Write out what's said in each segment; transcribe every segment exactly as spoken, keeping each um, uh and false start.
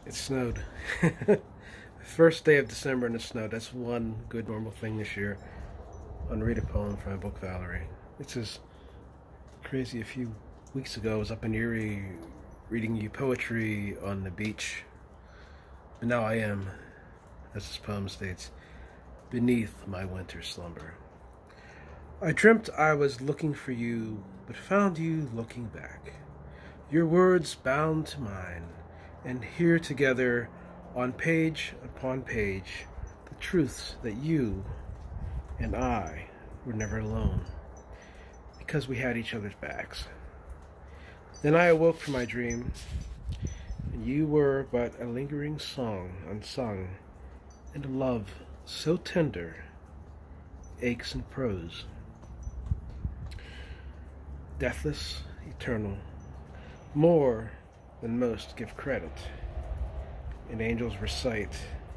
It snowed. First day of December and it snowed. That's one good normal thing this year. I'll read a poem from my book, Valerie. This is crazy. A few weeks ago, I was up in Erie reading you poetry on the beach. But now I am, as this poem states, beneath my winter slumber. I dreamt I was looking for you, but found you looking back. Your words bound to mine, and here together, on page upon page, the truths that you and I were never alone, because we had each other's backs. Then I awoke from my dream, and you were but a lingering song unsung, and a love so tender, aches in prose. Deathless, eternal, more than most give credit, and angels recite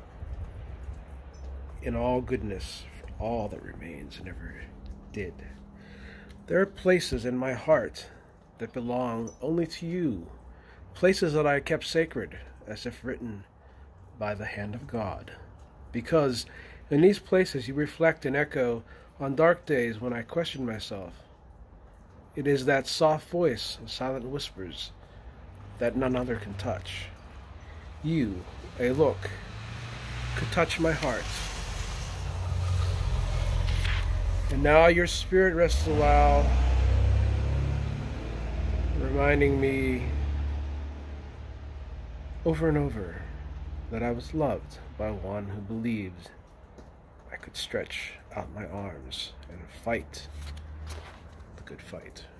in all goodness for all that remains and ever did. There are places in my heart that belong only to you, places that I kept sacred as if written by the hand of God, because in these places you reflect and echo on dark days when I question myself. It is that soft voice of silent whispers that none other can touch. You, a look, could touch my heart. And now your spirit rests a while, reminding me over and over that I was loved by one who believed I could stretch out my arms and fight the good fight.